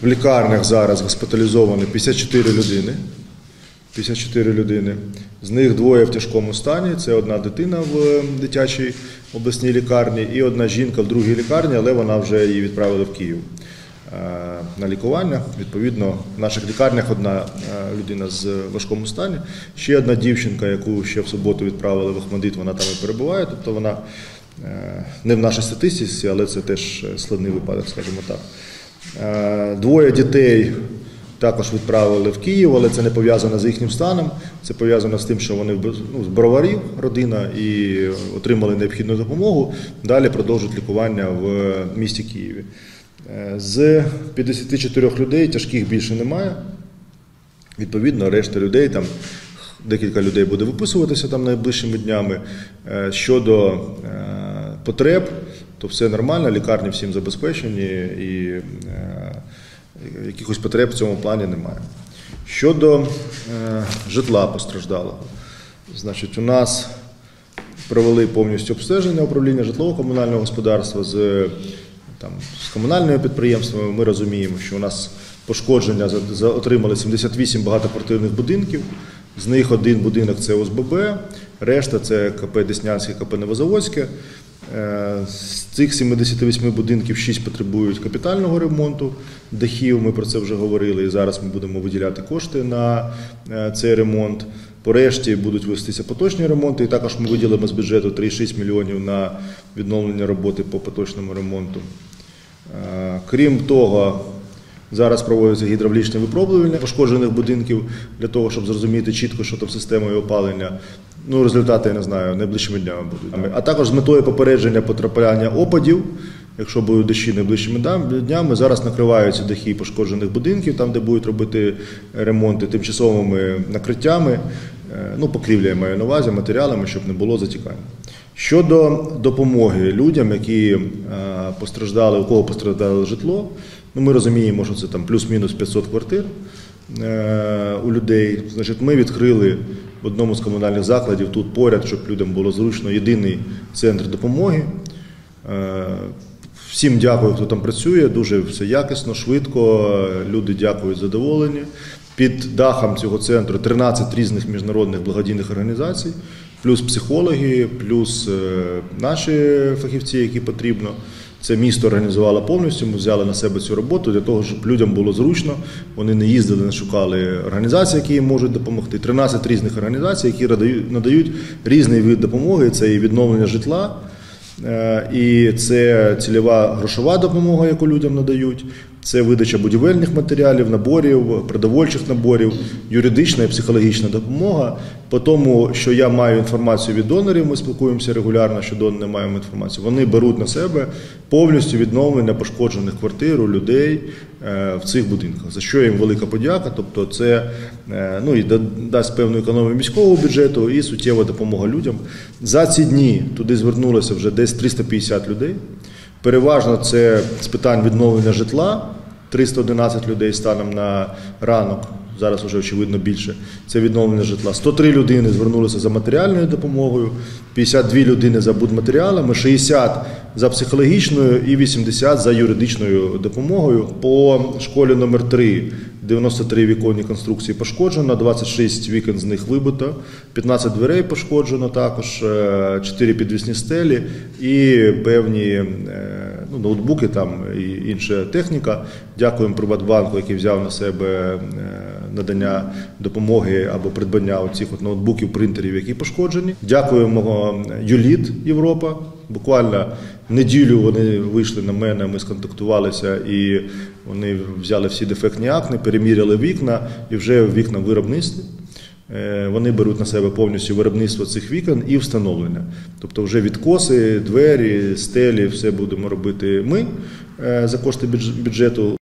В лікарнях зараз госпіталізовано 54 людини. 54 людини. З них двоє в тяжкому стані. Це одна дитина в дитячій обласній лікарні і одна жінка в другій лікарні, але вона вже її відправили в Київ на лікування. Відповідно, в наших лікарнях одна людина з важкому стані. Ще одна дівчинка, яку ще в суботу відправили в Охмадит, вона там і перебуває. Тобто вона не в нашій статистиці, але це теж складний випадок, скажімо так. Двоє дітей також відправили в Київ, але це не пов'язано з їхнім станом. Це пов'язано з тим, що вони з Броварів, родина, і отримали необхідну допомогу. Далі продовжують лікування в місті Києві. З 54 людей тяжких більше немає. Відповідно, решта людей, там декілька людей буде виписуватися там найближчими днями. Щодо потреб, то все нормально, лікарні всім забезпечені і якихось потреб в цьому плані немає. Щодо житла постраждалого, значить, у нас провели повністю обстеження управління житлово-комунального господарства з комунальними підприємствами. Ми розуміємо, що у нас пошкодження отримали 78 багатоквартирних будинків, з них один будинок – це ОСББ, решта – це КП Деснянське, КП Новозаводське. З цих 78 будинків 6 потребують капітального ремонту дахів, ми про це вже говорили, і зараз ми будемо виділяти кошти на цей ремонт. По решті будуть вестися поточні ремонти, і також ми виділимо з бюджету 3,6 мільйонів на відновлення роботи по поточному ремонту. Крім того, зараз проводяться гідравлічні випробування пошкоджених будинків для того, щоб зрозуміти чітко, що там системою опалення. Ну, результати, я не знаю, найближчими днями будуть. А також з метою попередження потрапляння опадів, якщо будуть дощі найближчими днями, зараз накриваються дахи пошкоджених будинків, там, де будуть робити ремонти тимчасовими накриттями, ну, покрівля я маю на увазі, матеріалами, щоб не було затікання. Щодо допомоги людям, які постраждали, у кого постраждало житло, ну, ми розуміємо, що це там плюс-мінус 500 квартир у людей. Значить, ми відкрили в одному з комунальних закладів тут поряд, щоб людям було зручно, єдиний центр допомоги. Всім дякую, хто там працює, дуже все якісно, швидко, люди дякують, задоволені. Під дахом цього центру 13 різних міжнародних благодійних організацій, плюс психологи, плюс наші фахівці, які потрібно. Це місто організувало повністю, ми взяли на себе цю роботу для того, щоб людям було зручно. Вони не їздили, не шукали організації, які їм можуть допомогти. 13 різних організацій, які надають різний вид допомоги. Це і відновлення житла, і це цільова грошова допомога, яку людям надають. Це видача будівельних матеріалів, наборів, продовольчих наборів, юридична і психологічна допомога. По тому, що я маю інформацію від донорів, ми спілкуємося регулярно, що донори не маємо інформацію. Вони беруть на себе повністю відновлення пошкоджених квартир у людей в цих будинках, за що їм велика подяка. Тобто це ну, і дасть певну економію міського бюджету і суттєва допомога людям. За ці дні туди звернулося вже десь 350 людей. Переважно це з питань відновлення житла, 311 людей станом на ранок, зараз вже очевидно більше, це відновлення житла. 103 людини звернулися за матеріальною допомогою, 52 людини за будматеріалами, 60 за психологічною і 80 за юридичною допомогою. По школі номер 3 93 віконні конструкції пошкоджено, 26 вікон з них вибито, 15 дверей пошкоджено також, 4 підвісні стелі і певні ноутбуки там і інша техніка. Дякуємо Приватбанку, який взяв на себе надання допомоги або придбання оцих ноутбуків, принтерів, які пошкоджені. Дякуємо Юліт Європа. Буквально неділю вони вийшли на мене, ми сконтактувалися і вони взяли всі дефектні акни, переміряли вікна і вже вікна в виробництві. Вони беруть на себе повністю виробництво цих вікон і встановлення. Тобто вже відкоси, двері, стелі, все будемо робити ми за кошти бюджету.